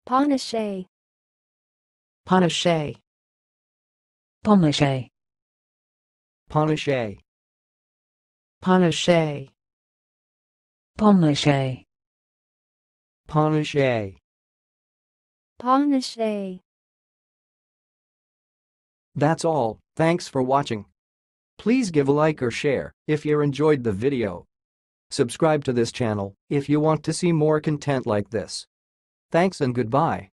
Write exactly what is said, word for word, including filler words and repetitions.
Ponochet. Ponochet. Ponochet. Ponochet. Ponochet. Ponochet. Ponochet. Ponochet. That's all, thanks for watching. Please give a like or share if you enjoyed the video. Subscribe to this channel if you want to see more content like this. Thanks and goodbye.